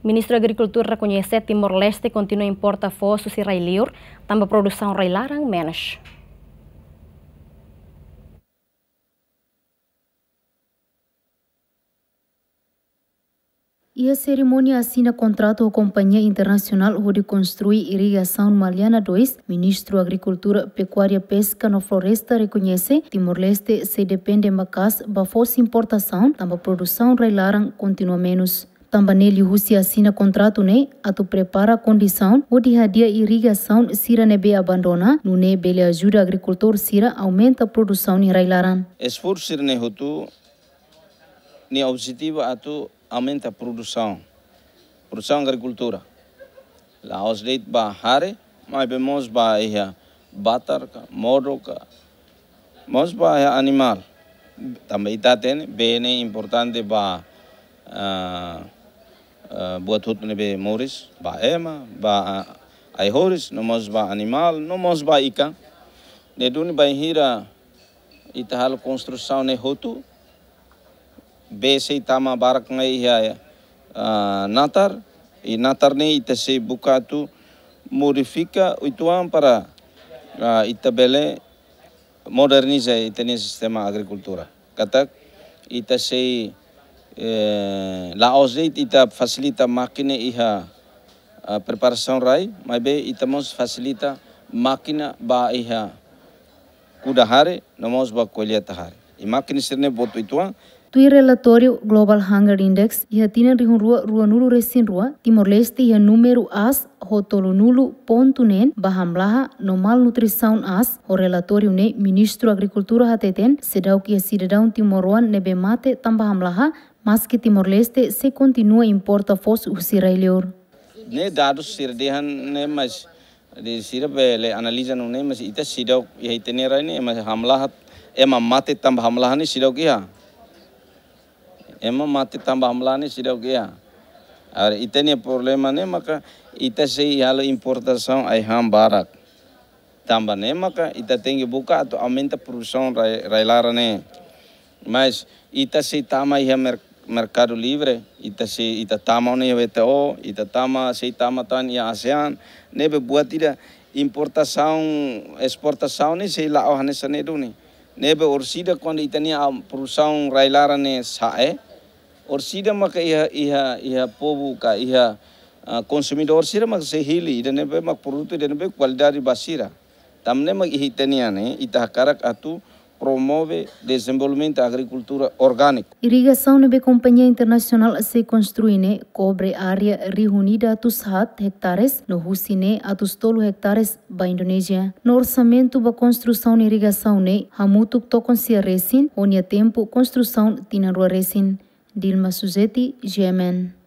Ministro da Agricultura reconhece que Timor-Leste continua a importar fósseis e rai liur, também produção rai larang menos. E a cerimônia assina contrato com a Companhia Internacional de Construir Irrigação Mariana 2, Ministro da Agricultura, Pecuária, Pesca e Floresta reconhece que Timor-Leste se depende mais da força importação, também a produção reilarang continua menos. Também nele Rússia assina contrato a tu prepara a condição onde a dia irrigação sira nebe abandona, no bele ajuda agricultor sira aumenta a produção em reilarang. Esforço sira ne hotu ni objetivo atu aumenta a produção agricultura. Lá os leite ba hare, mas bemos ba ia batar ka, modo ka, mos ba ia animal. Também tá tem bem importante ba buat hut nebe moris, ba ema, ba aihoris, no mos ba animal, no mos ba ikan. Ne duni ba hira itahal construção ne hotu. Bese tama barak ngai ya natar e natar ne ita se buka tu modifica ituan para itabele moderniza itene sistema agricultura katak ita se laos ita facilita máquina iha preparação rai mas be itamos facilita máquina ba iha kuda hare nomos ba colheita hare e máquina serne boto ituan. Tui relatório Global Hunger Index ia tina rihun rua nulu resin rua Timor-Leste ia número as hotolo nulu ponto nen bahamlaha no malnutrição as o relatório ne Ministro Agricultura hateten sedau que cidadão timoruan nebe mate tambahamlaha mas que Timor-Leste se continua importa fos usirailior. Ne dados sirdehan ne mas de sirbe analisa no ne mas ita sidau ia itenera ne mas hamlahat ema mate tambahamlaha ne sidau kia. Ema mati tambah hamlah ni sudah gaya. Ada itanya problema ni maka ita sih hal importação ai ham barak. Tambah ni maka ita tinggi buka atau aumenta produção railara ni. Mas ita sih tama ia mercado livre. Ita tama ni WTO. Ita tama sih tama tan ia ASEAN. Nebe buat tidak importação exportação ni sih lah ohane sanedu ni. Nebe orsida quando itania produção railara ni sae. Orsida maka ia povo ka ia consumidor sira maka sehili dan nebe mak produto dan nebe qualidade basira. Tamne mak ihitania ne ita karak atu promove desenvolvimento da agricultura orgânica. Irrigação nebe Companhia Internacional se construine cobre área reunida atus 7 hectares no Husine atus 12 hectares ba Indonésia. No orçamento ba construção e irrigação ne hamutuk tokon sia resin onia tempo construção tina rua resin. Dilma Suzeti, GMN.